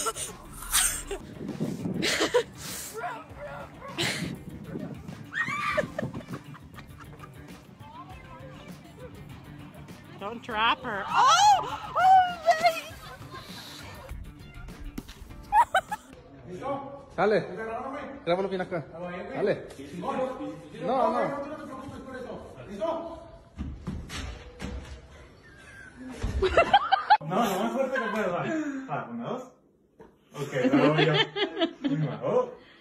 Don't trap her. Oh! Oh, baby! Dale. Grábalo bien acá. Dale. No, no. No, lo más fuerte que puedo dar. 1, 2. Ok, ahora voy yo. 1, 2.